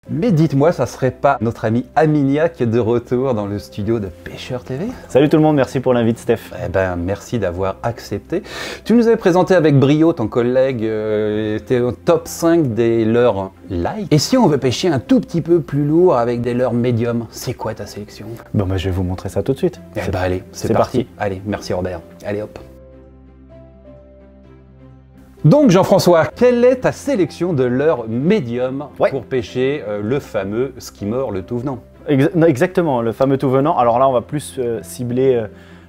Mais dites-moi, ça serait pas notre ami Aminia qui est de retour dans le studio de Pêcheur TV? Salut tout le monde, merci pour l'invite Steph. Eh ben, merci d'avoir accepté. Tu nous avais présenté avec brio, ton collègue, t'es au top 5 des leurres light. Et si on veut pêcher un tout petit peu plus lourd avec des leurres médium, c'est quoi ta sélection? Bon bah je vais vous montrer ça tout de suite. Eh ben allez, c'est parti. Allez, merci Robert. Allez hop. Donc Jean-François, quelle est ta sélection de leurres médium pour pêcher le fameux skimmer, le tout venant? Exactement, le fameux tout venant. Alors là, on va plus cibler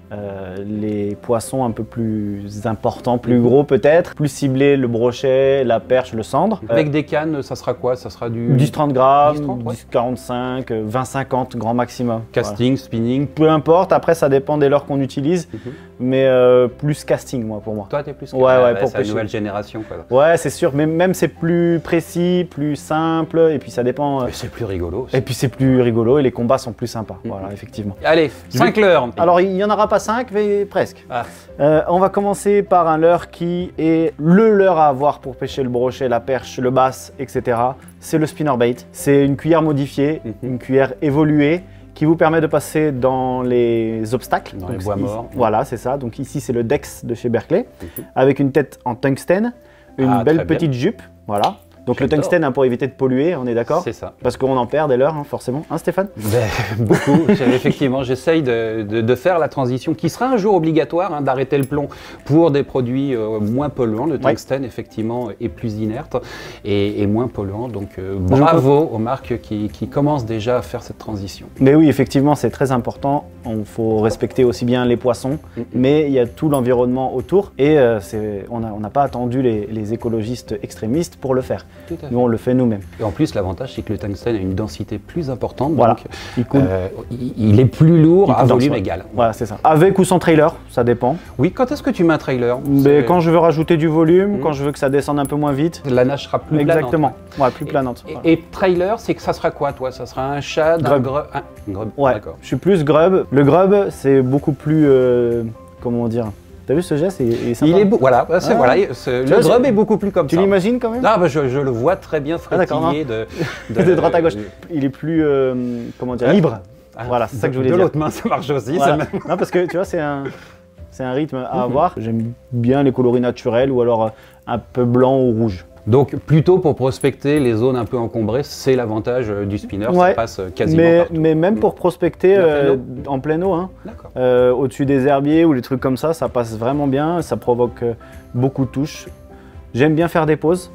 les poissons un peu plus importants, plus gros peut-être. Plus cibler le brochet, la perche, le cendre. Avec des cannes, ça sera quoi? Ça sera du 10-30 grammes, 10-45, 20-50 grand maximum. Casting, voilà. Spinning? Peu importe, après ça dépend des leurres qu'on utilise. Mais plus casting pour moi. Toi t'es plus casting? Ouais, pour c'est la nouvelle génération quoi. Ouais, c'est sûr, mais même c'est plus précis, plus simple, et puis ça dépend. Et c'est plus rigolo aussi. Et puis c'est plus rigolo, et les combats sont plus sympas, voilà, effectivement. Allez, 5 leurres. Alors il n'y en aura pas 5, mais presque. On va commencer par un leurre qui est le leurre à avoir pour pêcher le brochet, la perche, le bass, etc. C'est le spinnerbait. C'est une cuillère modifiée, une cuillère évoluée, qui vous permet de passer dans les obstacles. Dans les bois morts. Voilà, c'est ça. Donc ici, c'est le Dex de chez Berkley, avec une tête en tungstène, une belle petite jupe, voilà. Donc le tungstène, pour éviter de polluer, on est d'accord? C'est ça. Parce qu'on en perd des leurres, forcément. Hein, Stéphane? Beaucoup. Effectivement, j'essaye de faire la transition, qui sera un jour obligatoire, d'arrêter le plomb pour des produits moins polluants. Le tungstène, effectivement, est plus inerte et moins polluant. Donc bravo aux marques qui commencent déjà à faire cette transition. Mais oui, effectivement, c'est très important. Il faut respecter aussi bien les poissons, mais il y a tout l'environnement autour. Et on n'a pas attendu les écologistes extrémistes pour le faire. Nous, on le fait nous-mêmes. Et en plus, l'avantage, c'est que le tungstène a une densité plus importante. Voilà. Donc, il est plus lourd à volume égal. Voilà, c'est ça. Avec ou sans trailer, ça dépend. Oui, quand est-ce que tu mets un trailer? Quand je veux rajouter du volume, quand je veux que ça descende un peu moins vite. La nage sera plus planante. Exactement, plus planante. Et trailer, c'est que ça sera quoi, toi? Ça sera un shad, un grub? Un grub, ouais, d'accord. Je suis plus grub. Le grub, c'est beaucoup plus, comment dire? T'as vu ce geste? Il est sympa. Voilà, le grub est beaucoup plus comme ça. Tu l'imagines quand même? Ah, bah, je le vois très bien frétiller de droite à gauche. Il est plus, comment dire, libre. Voilà, c'est ça que je voulais dire. De l'autre main, ça marche aussi. Voilà. Non, parce que tu vois, c'est un rythme à avoir. J'aime bien les coloris naturels ou alors un peu blanc ou rouge. Donc plutôt pour prospecter les zones un peu encombrées, c'est l'avantage du spinner, ça passe quasiment partout. Mais même pour prospecter en pleine eau, au-dessus des herbiers ou les trucs comme ça passe vraiment bien, ça provoque beaucoup de touches. J'aime bien faire des pauses,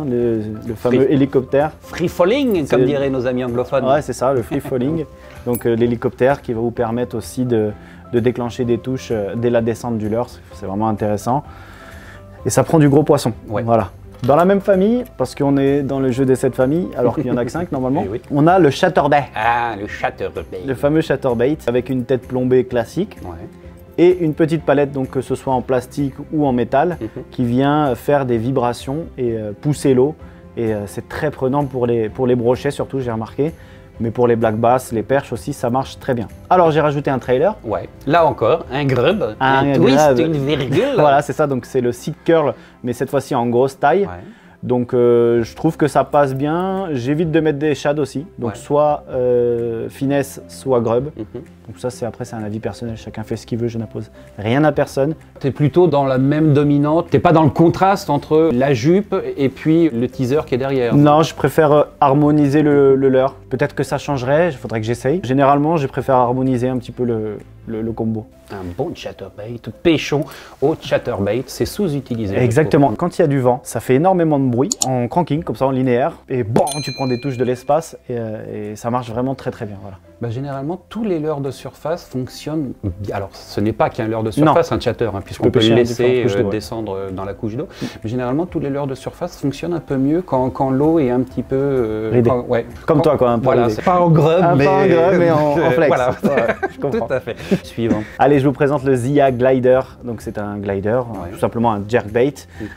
le fameux hélicoptère. Free falling, comme diraient nos amis anglophones. Ouais, c'est ça, le free falling. Donc l'hélicoptère qui va vous permettre aussi de déclencher des touches dès la descente du leurre, c'est vraiment intéressant. Et ça prend du gros poisson, voilà. Dans la même famille, parce qu'on est dans le jeu des 7 familles, alors qu'il n'y en a que 5 normalement, on a le chatterbait. Ah, le chatterbait. Le fameux chatterbait, avec une tête plombée classique. Et une petite palette, donc que ce soit en plastique ou en métal, qui vient faire des vibrations et pousser l'eau. Et c'est très prenant pour les brochets surtout, j'ai remarqué. Mais pour les black bass, les perches aussi, ça marche très bien. Alors j'ai rajouté un trailer. Ouais. Là encore, un grub, un twist, une virgule. Voilà, c'est ça. Donc c'est le seed curl, mais cette fois-ci en grosse taille. Donc je trouve que ça passe bien. J'évite de mettre des shads aussi. Donc soit finesse, soit grub. Donc ça, après, c'est un avis personnel. Chacun fait ce qu'il veut, je n'impose rien à personne. Tu es plutôt dans la même dominante. Tu n'es pas dans le contraste entre la jupe et puis le teaser qui est derrière. Non, je préfère harmoniser le leurre. Peut-être que ça changerait, il faudrait que j'essaye. Généralement, je préfère harmoniser un petit peu le combo. Un bon chatterbait, pêchons au chatterbait, c'est sous-utilisé. Exactement. Quand il y a du vent, ça fait énormément de bruit en cranking, comme ça en linéaire. Et bon, tu prends des touches de l'espace et ça marche vraiment très très bien. Voilà. Bah, généralement, tous les leurres de surface fonctionnent. Alors, ce n'est pas qu'un leurre de surface, un chatter, puisqu'on peut le laisser descendre dans la couche d'eau. Mais généralement, tous les leurres de surface fonctionnent un peu mieux quand l'eau est un petit peu. Comme toi, quoi. Voilà, c'est pas en grub, mais en flex. Voilà, je comprends. Tout à fait. Suivant. Allez, je vous présente le Zia Glider. Donc, c'est un glider, tout simplement un jerkbait.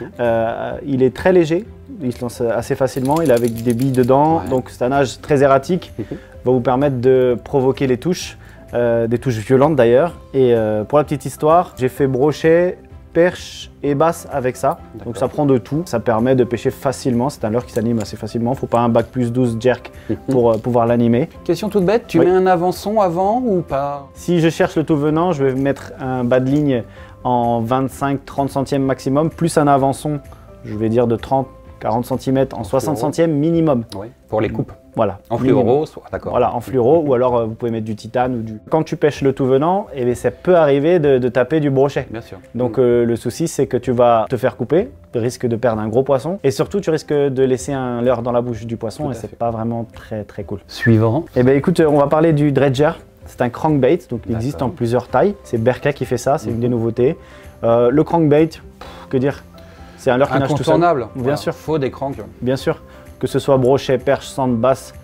Il est très léger. Il se lance assez facilement, il est avec des billes dedans, donc c'est un nage très erratique, va vous permettre de provoquer les touches, des touches violentes d'ailleurs. Et pour la petite histoire, j'ai fait brochet perche et basse avec ça. Donc ça prend de tout, ça permet de pêcher facilement. C'est un leurre qui s'anime assez facilement. Faut pas un bac plus 12 jerk pour pouvoir l'animer. Question toute bête, tu mets un avançon avant ou pas? Si je cherche le tout venant, je vais mettre un bas de ligne en 25-30 centièmes maximum, plus un avançon, je vais dire de 30-40 cm en 60 centièmes minimum. Oui, pour les coupes. Voilà. En fluoro, d'accord. Voilà, en fluoro, ou alors vous pouvez mettre du titane ou du... Quand tu pêches le tout venant, eh bien, ça peut arriver de taper du brochet. Bien sûr. Donc le souci, c'est que tu vas te faire couper, tu risques de perdre un gros poisson, et surtout tu risques de laisser un leurre dans la bouche du poisson, et c'est pas vraiment très cool. Suivant. Eh bien écoute, on va parler du dredger. C'est un crankbait, donc il existe en plusieurs tailles. C'est Berka qui fait ça, c'est une des nouveautés. Le crankbait, que dire? C'est un leurre qui nage tout seul. Incontournable. Bien sûr. Faut des cranks. Bien sûr. Que ce soit brochet, perche, sande, basse,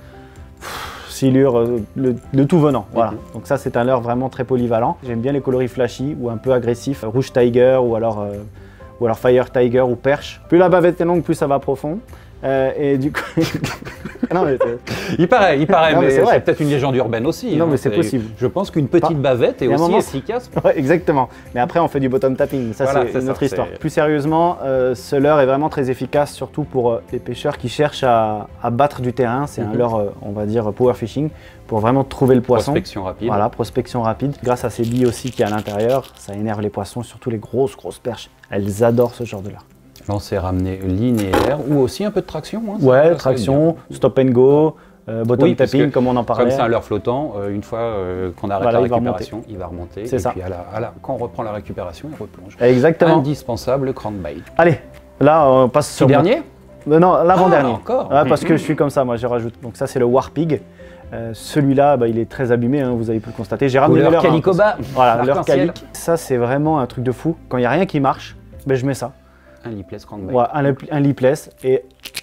silure, le tout venant. Voilà. Donc ça, c'est un leurre vraiment très polyvalent. J'aime bien les coloris flashy ou un peu agressifs. Rouge tiger ou alors fire tiger ou perche. Plus la bavette est longue, plus ça va profond. Et du coup... non, mais il paraît, non, mais c'est peut-être une légende urbaine aussi. Non, mais c'est possible. Je pense qu'une petite bavette est aussi efficace. Ouais, exactement. Mais après, on fait du bottom tapping. Ça, voilà, c'est une autre histoire. Plus sérieusement, ce leurre est vraiment très efficace, surtout pour les pêcheurs qui cherchent à battre du terrain. C'est un leurre, on va dire, power fishing, pour vraiment trouver le poisson. Prospection rapide. Voilà, prospection rapide. Grâce à ces billes aussi qui est à l'intérieur, ça énerve les poissons, surtout les grosses perches. Elles adorent ce genre de leurre. On s'est ramené linéaire ou aussi un peu de traction. Hein, ouais, traction, stop and go, bottom tapping comme on en parlait. Comme c'est un leurre flottant, une fois qu'on arrête la récupération, il va remonter. C'est ça. Puis quand on reprend la récupération, il replonge. Exactement. Indispensable, le crankbait. Allez, là on passe sur... Le dernier Non, l'avant-dernier. Encore Parce que je suis comme ça, moi je rajoute. Donc ça c'est le Warpig. Celui-là, il est très abîmé, hein, vous avez pu le constater. J'ai ramené leur calicoba. Voilà, leur calic. Ça c'est vraiment un truc de fou. Quand il n'y a rien qui marche, je mets ça. Un lipless crankbait. Ouais, un lipless et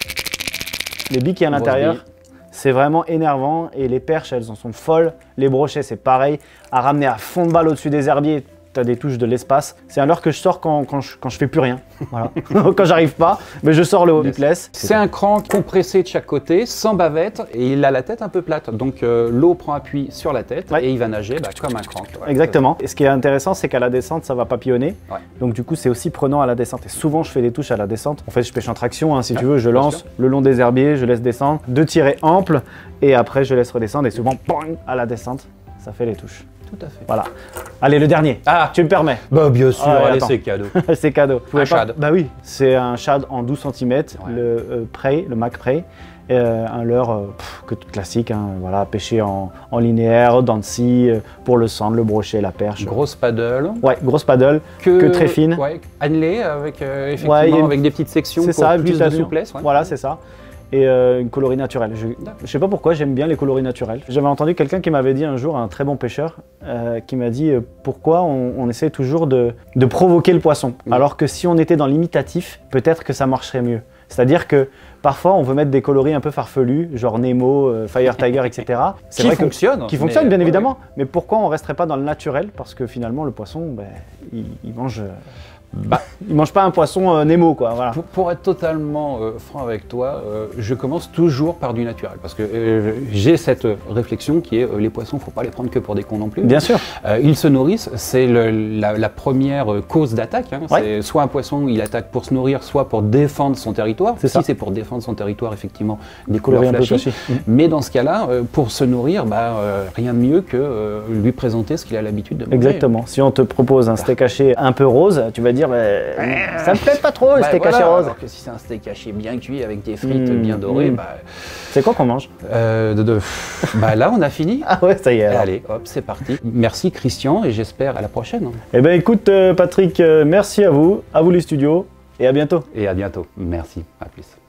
les billes qui à l'intérieur, c'est vraiment énervant et les perches elles en sont folles. Les brochets c'est pareil, à ramener à fond de balle au-dessus des herbiers, tu as des touches de l'espace. C'est un leurre que je sors quand je fais plus rien. Voilà. Quand j'arrive pas, mais je sors le lipless. C'est un crank compressé de chaque côté, sans bavette et il a la tête un peu plate. Donc l'eau prend appui sur la tête et il va nager comme un crank. Ouais, exactement. Et ce qui est intéressant, c'est qu'à la descente, ça va papillonner. Ouais. Donc du coup, c'est aussi prenant à la descente. Et souvent, je fais des touches à la descente. En fait, je pêche en traction, hein, si tu veux. Je lance le long des herbiers, je laisse descendre, 2 tirées amples et après, je laisse redescendre et souvent, bang, à la descente, ça fait les touches. Tout à fait. Voilà. Allez, le dernier. Ah, tu me permets? Bah bien sûr, allez, c'est cadeau. C'est cadeau. Un shad. Bah oui, c'est un shad en 12 cm, le Prey, le Mac Prey. Un leurre classique, hein, voilà, pêché en linéaire, dents de scie, pour le sand, le brochet, la perche. Grosse paddle. Ouais, grosse paddle, que très fine. Ouais, annelée avec, effectivement, avec des petites sections pour ça, plus de souplesse. Ouais. Voilà, c'est ça. Et une colorie naturelle. Je sais pas pourquoi, j'aime bien les coloris naturels. J'avais entendu quelqu'un qui m'avait dit un jour, un très bon pêcheur, qui m'a dit pourquoi on essaie toujours de provoquer le poisson, alors que si on était dans l'imitatif, peut-être que ça marcherait mieux. C'est-à-dire que parfois on veut mettre des coloris un peu farfelus, genre Nemo, Fire Tiger, etc. Qui fonctionnent. Qui fonctionnent bien évidemment, mais pourquoi on resterait pas dans le naturel? Parce que finalement le poisson, il mange... il mange pas un poisson Nemo, quoi. Voilà. Pour être totalement franc avec toi, je commence toujours par du naturel parce que j'ai cette réflexion qui est les poissons, faut pas les prendre que pour des cons non plus. Bien sûr. Ils se nourrissent, c'est la première cause d'attaque. Hein. C'est soit un poisson, il attaque pour se nourrir, soit pour défendre son territoire. Si c'est pour défendre son territoire, effectivement, des couleurs flashy. Mais dans ce cas-là, pour se nourrir, rien de mieux que lui présenter ce qu'il a l'habitude de manger. Exactement. Si on te propose un steak haché un peu rose, tu vas dire ça me plaît pas trop le steak haché rose. Alors que si c'est un steak haché bien cuit avec des frites bien dorées, c'est quoi qu'on mange? Là on a fini. Ah ouais, ça y est. Allez, hop, c'est parti. Merci Christian et j'espère à la prochaine. Eh ben écoute Patrick, merci à vous les studios et à bientôt. Et à bientôt. Merci, à plus.